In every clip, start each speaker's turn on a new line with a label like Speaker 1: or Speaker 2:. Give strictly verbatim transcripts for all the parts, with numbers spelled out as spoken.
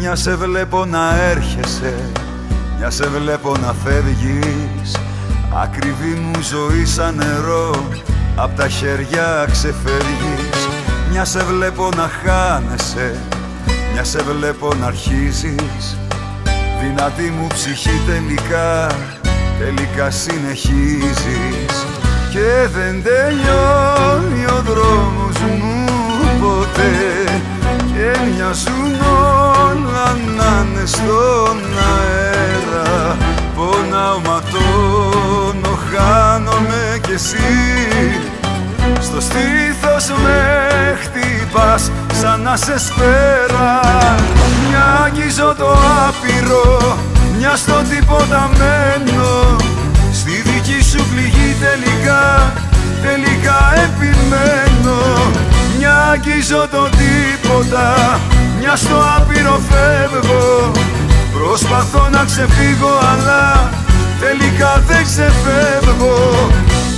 Speaker 1: Μια σε βλέπω να έρχεσαι, μια σε βλέπω να φεύγεις. Ακριβή μου ζωή σαν νερό, απ' τα χέρια ξεφεύγεις. Μια σε βλέπω να χάνεσαι, μια σε βλέπω να αρχίζεις. Δυνατή μου ψυχή τελικά, τελικά συνεχίζεις. Και δεν τελειώνει ο δρόμος μου ποτέ, και μοιάζουν όλα να είναι στον αέρα. Πονάω, ματώνω, χάνομαι κι εσύ. Στο στήθος με χτυπάς σαν να σε σφαίρα. Μια αγγίζω το άπειρο, μια στο τίποτα μένω. Στη δική σου πληγή τελικά, τελικά επιμένω. Μια αγγίζω το τίποτα, μια στο άπειρο φεύγω. Προσπαθώ να ξεφύγω αλλά τελικά δεν ξεφεύγω.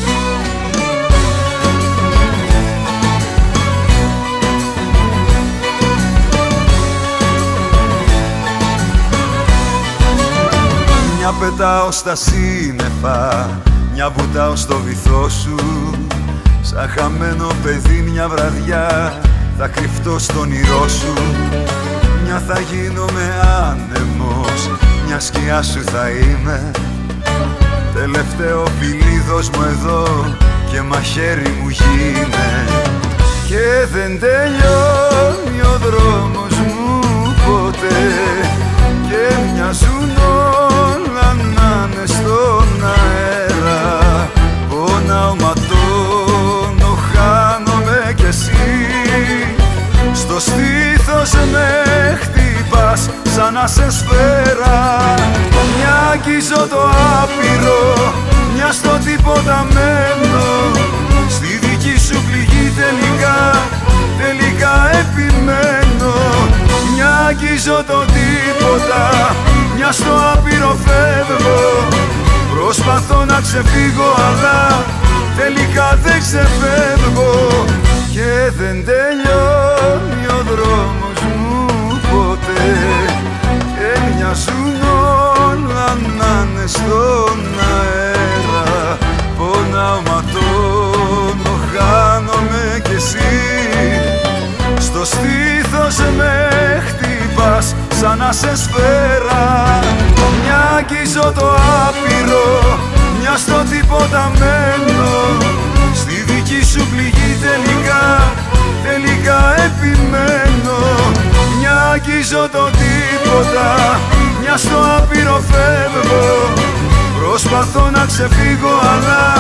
Speaker 1: Μια πετάω στα σύννεφα, μια βουτάω στο βυθό σου. Σαν χαμένο παιδί μια βραδιά θα κρυφτώ στον όνειρό σου. Μια θα γίνομαι άνεμος, μια σκιά σου θα είμαι. Τελευταίο φιλίδος μου εδώ και μαχαίρι μου γίνε. Και δεν τελειώνει ο δρόμος μου ποτέ, και μοιάζουν όλα να είναι στον αέρα. Πονάω, ματώνω, χάνομαι κι εσύ. Στο στήθος με χτυπάς σαν να σε σφαίρα. Μια αγγίζω το άπειρο, μια στο τίποτα μένω. Στη δική σου πληγή τελικά, τελικά επιμένω. Μια αγγίζω το τίποτα, μια στο άπειρο φεύγω. Προσπαθώ να ξεφύγω αλλά τελικά δεν ξεφεύγω. Και δεν τελειώνει ο δρόμος μου ποτέ, και μοιάζουν όλα να είναι στον αέρα. Πονάω, ματώνω, χάνομαι κι εσύ. Στο στήθος με χτυπάς σαν να σε σφαίρα. Μια αγγίζω το άπειρο, μια στο τίποτα μένω. Στη δική σου πληγή τελικά, τελικά επιμένω. Μια αγγίζω το τίποτα, μια στο άπειρο φεύγω. Προσπαθώ να ξεφύγω αλλά